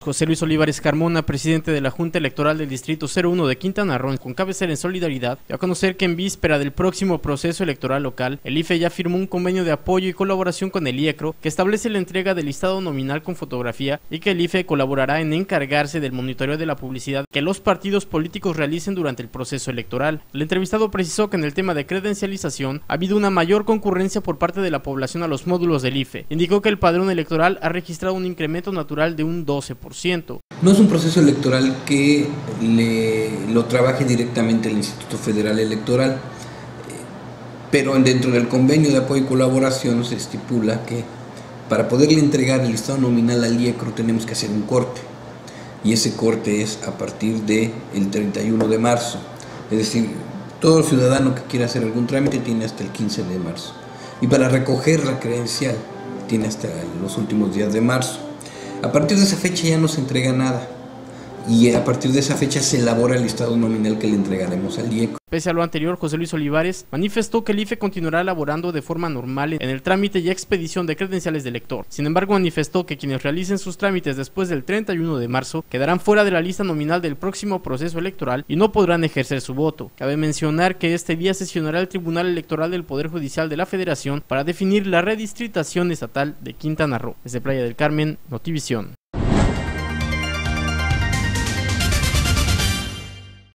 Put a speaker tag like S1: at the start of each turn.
S1: José Luis Olivares Carmona, presidente de la Junta Electoral del Distrito 01 de Quintana Roo, con cabecera en Solidaridad, dio a conocer que en víspera del próximo proceso electoral local, el IFE ya firmó un convenio de apoyo y colaboración con el IECRO que establece la entrega del listado nominal con fotografía y que el IFE colaborará en encargarse del monitoreo de la publicidad que los partidos políticos realicen durante el proceso electoral. El entrevistado precisó que en el tema de credencialización ha habido una mayor concurrencia por parte de la población a los módulos del IFE. Indicó que el padrón electoral ha registrado un incremento natural de un 12%.
S2: No es un proceso electoral que lo trabaje directamente el Instituto Federal Electoral, pero dentro del convenio de apoyo y colaboración se estipula que para poderle entregar el listado nominal al IECRO tenemos que hacer un corte, y ese corte es a partir del 31 de marzo, es decir, todo ciudadano que quiera hacer algún trámite tiene hasta el 15 de marzo, y para recoger la credencial tiene hasta los últimos días de marzo. A partir de esa fecha ya no se entrega nada, y a partir de esa fecha se elabora el listado nominal que le entregaremos al IECRO.
S1: Pese a lo anterior, José Luis Olivares manifestó que el IFE continuará elaborando de forma normal en el trámite y expedición de credenciales de elector. Sin embargo, manifestó que quienes realicen sus trámites después del 31 de marzo quedarán fuera de la lista nominal del próximo proceso electoral y no podrán ejercer su voto. Cabe mencionar que este día sesionará el Tribunal Electoral del Poder Judicial de la Federación para definir la redistritación estatal de Quintana Roo. Desde Playa del Carmen, Notivisión.